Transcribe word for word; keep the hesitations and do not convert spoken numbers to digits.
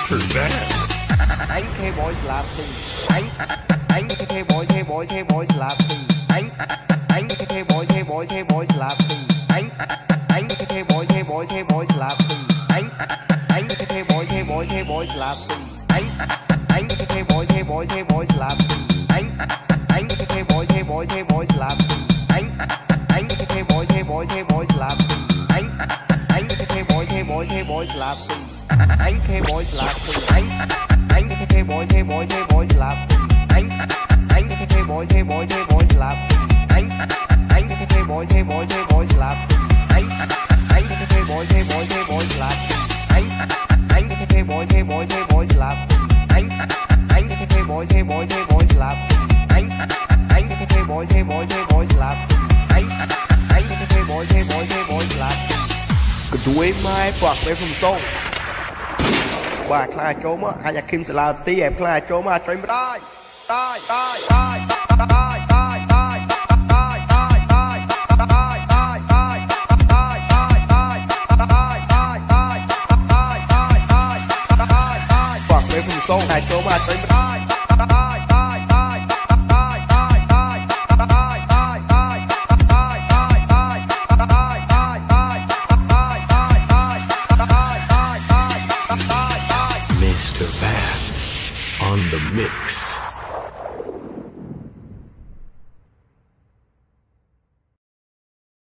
Mister Van. Anh khê boy slap đi. Anh anh khê boy khê boy khê boy slap đi. Anh anh khê boy khê boy khê boy slap đi. Anh anh khê boy khê boy khê boy slap đi. Anh anh khê boy khê boy khê boy slap đi. Anh anh khê boy khê boy khê boy slap đi. Anh anh khê boy khê boy khê boy slap đi. Anh anh khê boy khê boy khê boy slap đi. Anh anh khê boy khê boy khê boy slap đi. Anh khê boy slap đi. Anh anh khê boy khê boy khê boy slap đi. Anh anh khê boy khê boy khê boy slap đi. Anh anh khê boy khê boy khê boy slap đi. Anh anh khê boy khê boy khê boy slap đi. Anh anh khê boy khê boy khê boy slap đi. Anh anh khê boy khê boy khê boy slap đi. Anh anh khê boy khê boy khê boy slap đi. Anh anh khê boy khê boy khê boy slap đi. ក៏ជួយម៉ែផ្ាក់ពេលខ្ញុំសូមបាទខ្លាចចូលមកអាចអាគឹមសាឡាទីឯខ្លាចចូលមកអាចមិនได้ได้ได้ได้ได้ได้ได้ฝากไว้ผมส่งให้โจมาเต็มได้ได้ได้ได้ได้ได้ได้ได้ได้ได้ Mister Van on the mix.